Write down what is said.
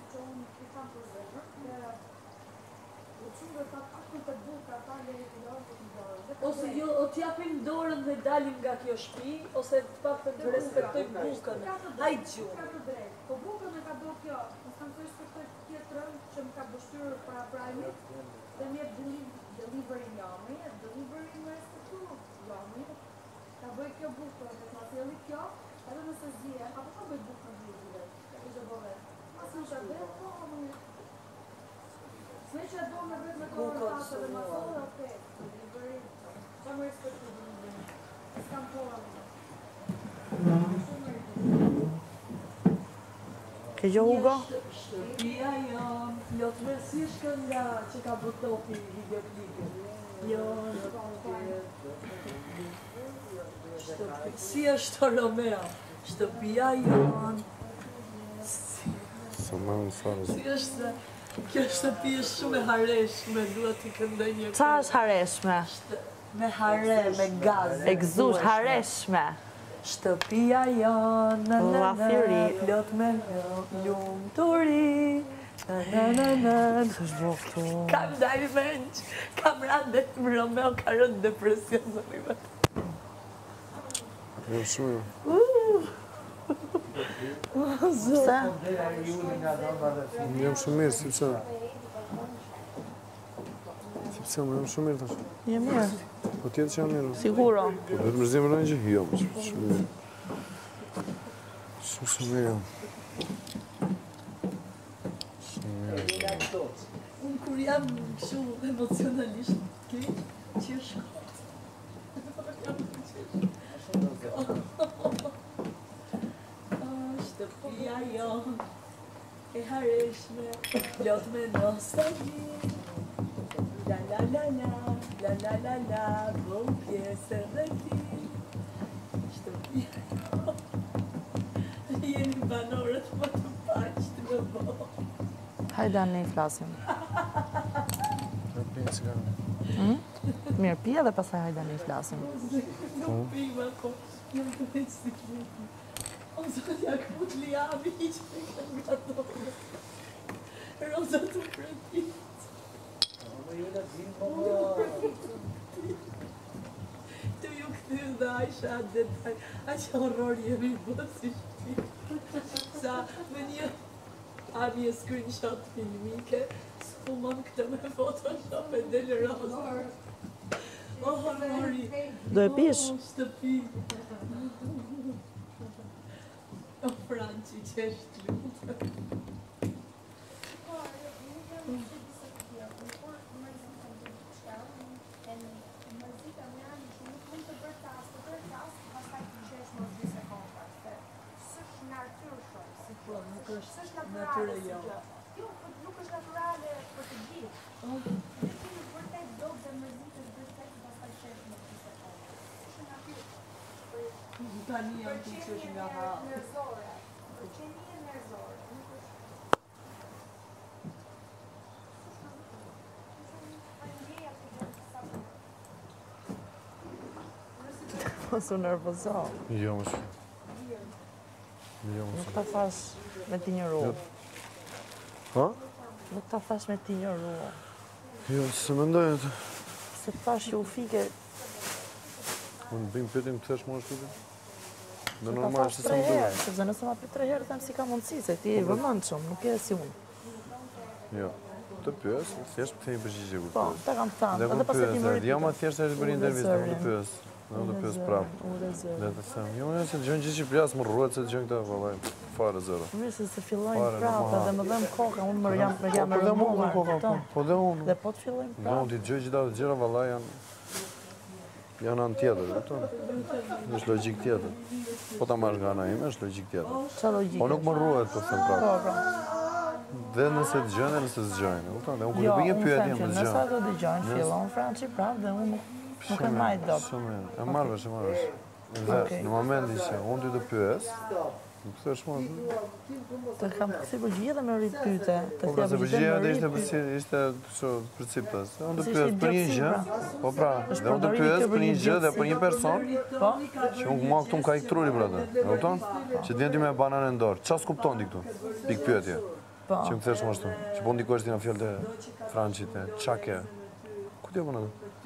Ose jo, o t'japim dorën dhe dalim nga kjo shtëpi, ose të paktën të respektojmë bukën. Hajde gjumë. Po bukën e ka do kjo, më kanë të respektoj tjetrën që më ka bështyrë para prajmit, dhe më jep delivery njami, delivery më respektu njami, ka bëj kjo bukën, dhe ma tjeli kjo, edhe nëse zhije, apo ka bëj bukën zhije, i dhe bëve. Asë në shabet, po, më Sve që do me vetë me kohë në pasë dhe ma kohë, okej, delivery, qa më respektu delivery, s'kam kohë Ke gjo Hugo? Shtëpia jam, plot me si shkënga që ka butopi videoklipin. Jo, si është Romeo? Shtëpia jam. Sa më në farë. Si është, kjo shtëpi është shumë e hareshme, duhet t'i këndoj një. Qa është hareshme? Me hare, me gaz. Egzush, hareshme. Shtëpia janë, plot me lumë turi, kam dajnë menq, kam rande, Romeo ka rënë depresion në rive. Jam shumë. Pse? Jam shumë mirë, si pëse. Si pëse, më jam shumë mirë tash. Je mirë? Po tjetë që jam mirë. Siguro? Po vetë më rëzim rënë që jo, më shumë mirë. Shumë mirë jam. Shumë mirë. Unë kur jam shumë emocionalisht keq, që shkot. Shtëpia jonë, e hareshme, plot me nostalgi. La la la la, la la la la, bëm pjesë dhe ti. Shtëpia jonë, jeni banorët më të paqë të më bo. Hajde ne i flasim. Mirë, pia dhe pasaj hajde ne i flasim. Nuk pima, po, jam të veç si lupi. O zotja këput liavi që me kanë nga tonë. Roza të pretit. Të ju këthyrë dhe Aisha atë detaj, a që horror jemi bërë si shpi. Sa me një një screenshot filmike, s'fumon këtë me Photoshop e delë roza. O horrori. Do e pish? O shtëpi. O Franci që është lutë. Nuk është natyre jo. Jo, nuk është naturale për të gjithë. Dhe ti nuk vërtet do dhe mërzitës vërtet dhe pastaj shesh në të sekonda. Është natyrë. Tani jam të që është nga ha. Nërëzore. Përqenie nërëzore. Nuk është... Mos u nervozo. Jo, më shumë. Nuk ta thash me ti një ru. Ha? Nuk ta thash me ti një ru. Jo, se më ndojë atë. Se thash ju fike... Unë bëjmë pëtim të thesh mua shtuke? Në Ta normal thash është se 3 më herë, duhet. sepse nëse ma për 3 herë, them si ka mundësi, se ti e vëmëndshëm, nuk e si unë. Jo. Të pyes, thjesht të thejmë përgjigje ku Po, pyes. ta kam thënë, Dhe edhe ku pas e pyes, ti më jo ma thjesht e është bërë intervistë, unë të pyes. Unë të pyes prapë. U dhe zërë. Dhe të them, jo se të gjënë gjithë Shqipërias më rruet se të gjënë këta, vallaj, fare zero. Mirë se fillojnë prapë dhe më dhem koka, unë më jam e rëmuar. Po dhe unë. Dhe po të fillojnë Dhe prapë. unë t'i gjëj gjitha të gjëra, vallaj, janë anë tjetër, kupton? Është logjik tjetër. Po ta marrësh nga ana ime, është logjik tjetër. Qa logike? Po nuk më rruet, po them prapë. Po, po. Dhe nëse të gjënë, dhe nëse s'gjëjnë, kupton? Dhe unë kur Jo, të bëj një unë pyetje, them që më nësa zgjën. do dëgjojnë, fillon Franci prapë dhe unë nuk e majt dot. Shumë mirë. E marrësh. Dhe në momentin që unë ty të pyes, nuk thësh mua. Të kam kësi përgjigje dhe me rrit pyte. Po pra, se përgjigja dhe ishte principës. Unë të pyes për një gjë, po pra, dhe unë të pyes për një gjë dhe për një person, që unë mua këtu më ka i truri për atë. E kupton? Që të vjen ty me banane në dorë. Qa s'kupton ti këtu? Pikë pyetje. Që më këthesh më ashtu. Që po ndikosh ti në fjallë të Franqit, çake. Ku t'jo punë atë?